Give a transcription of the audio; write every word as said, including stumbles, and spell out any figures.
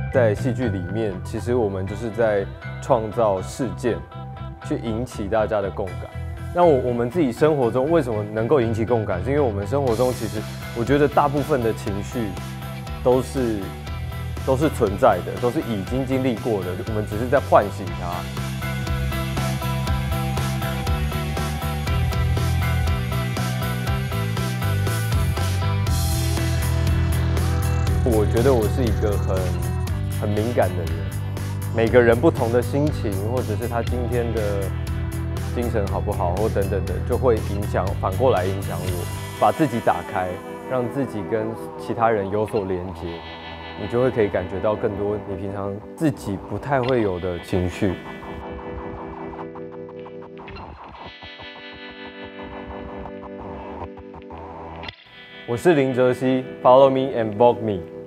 在戏剧里面，其实我们就是在创造事件，去引起大家的共感。那我我们自己生活中为什么能够引起共感？是因为我们生活中其实，我觉得大部分的情绪都是都是存在的，都是已经经历过的，我们只是在唤醒它。我觉得我是一个很很敏感的人，每个人不同的心情，或者是他今天的精神好不好，或等等的，就会影响，反过来影响我。把自己打开，让自己跟其他人有所连接，你就会可以感觉到更多你平常自己不太会有的情绪。我是林哲熹 ，Follow me and Vogue me。